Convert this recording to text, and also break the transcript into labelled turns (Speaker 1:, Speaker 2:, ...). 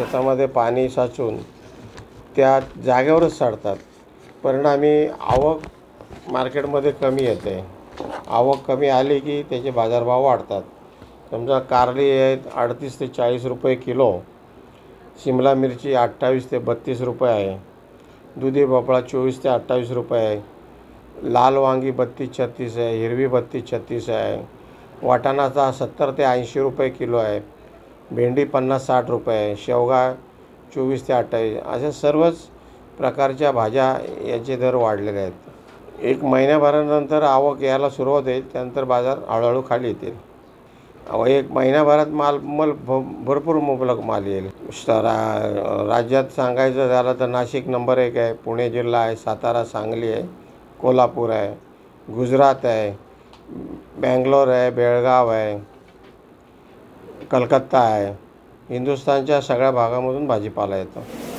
Speaker 1: शेतामध्ये पाणी साचून त्या जागेवरच सडतात. परिणामी आवक मार्केटमध्ये कमी येते. आवक कमी आली की त्याचे बाजारभाव वाढतात. समजा कारली आहेत 38 ते 40 रुपये किलो, शिमला मिरची 28 ते 32 रुपये आहे, दुधी भोपळा 24 ते 28 रुपये आहे, लाल वांगी 32-36 आहे, हिरवी 32-36 आहे, वाटाणाचा 70 ते 80 रुपये किलो आहे, भेंडी 50-60 रुपये आहे, शेवगा 24 ते 28, अशा सर्वच प्रकारच्या भाज्या याचे दर वाढलेले आहेत. एक महिन्याभरानंतर आवक यायला सुरुवात होईल, त्यानंतर बाजार हळूहळू खाली येतील. एक महिन्याभरात भरपूर मुबलक माल येईल. राज्यात सांगायचं झालं तर नाशिक नंबर 1 आहे, पुणे जिल्हा आहे, सातारा सांगली आहे, कोल्हापूर आहे, गुजरात आहे, बँगलोर आहे, बेळगाव आहे, कलकत्ता आहे. हिंदुस्थानच्या सगळ्या भागामधून भाजीपाला येतो.